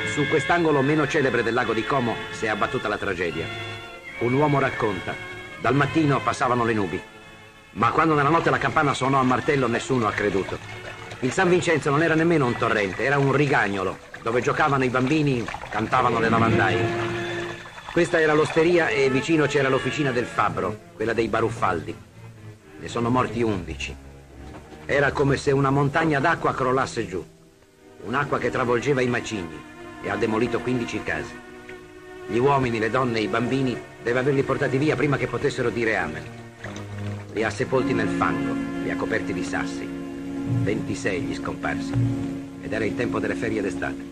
Su quest'angolo meno celebre del lago di Como si è abbattuta la tragedia. Un uomo racconta: dal mattino passavano le nubi, ma quando nella notte la campana suonò a martello nessuno ha creduto. Il San Vincenzo non era nemmeno un torrente, era un rigagnolo dove giocavano i bambini, cantavano le lavandaie. Questa era l'osteria e vicino c'era l'officina del fabbro, quella dei Baruffaldi. Ne sono morti 11. Era come se una montagna d'acqua crollasse giù, un'acqua che travolgeva i macigni e ha demolito 15 case. Gli uomini, le donne e i bambini deve averli portati via prima che potessero dire amen. Li ha sepolti nel fango, li ha coperti di sassi. 26 gli scomparsi. Ed era il tempo delle ferie d'estate.